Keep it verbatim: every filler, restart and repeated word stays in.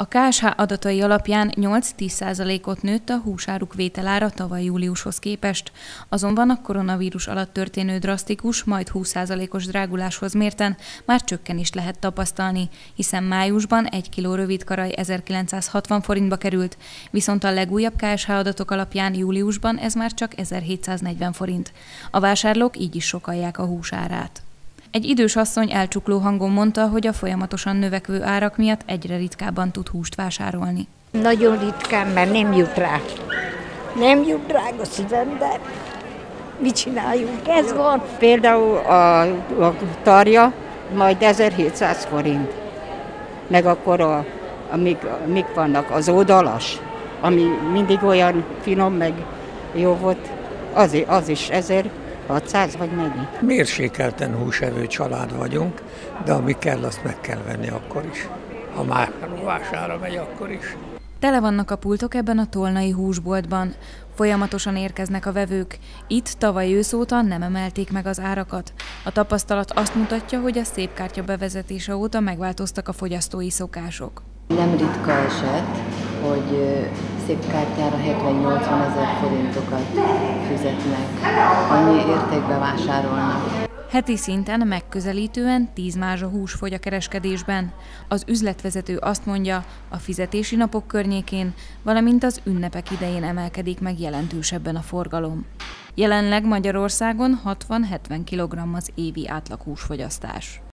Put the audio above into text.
A ká es há adatai alapján nyolc-tíz százalékot nőtt a húsáruk vételára tavaly júliushoz képest, azonban a koronavírus alatt történő drasztikus, majd húsz százalékos dráguláshoz mérten már csökkenést lehet tapasztalni, hiszen májusban egy kiló rövidkaraj ezerkilencszázhatvan forintba került, viszont a legújabb ká es há adatok alapján júliusban ez már csak ezerhétszáznegyven forint. A vásárlók így is sokkalják a hús árát. Egy idős asszony elcsukló hangon mondta, hogy a folyamatosan növekvő árak miatt egyre ritkábban tud húst vásárolni. Nagyon ritkán, mert nem jut rá. Nem jut drága szívem, de mit csináljunk? Ez van. Például a, a tarja majd ezerhétszáz forint. Meg akkor a, amik, amik vannak, az oldalas, ami mindig olyan finom, meg jó volt, az, az is ezerhatszáz vagy mennyi. Mérsékelten húsevő család vagyunk, de ami kell, azt meg kell venni akkor is. Ha már rovására megy, akkor is. Tele vannak a pultok ebben a tolnai húsboltban. Folyamatosan érkeznek a vevők. Itt tavaly ősz óta nem emelték meg az árakat. A tapasztalat azt mutatja, hogy a szépkártya bevezetése óta megváltoztak a fogyasztói szokások. Nem ritka eset, hogy szépkártyára hetven-nyolcvan ezer forintokat fizetnek, annyi értékbe vásárolnak. Heti szinten megközelítően tíz mázsa hús fogy a kereskedésben. Az üzletvezető azt mondja, a fizetési napok környékén, valamint az ünnepek idején emelkedik meg jelentősebben a forgalom. Jelenleg Magyarországon hatvan-hetven kilogramm az évi átlag húsfogyasztás.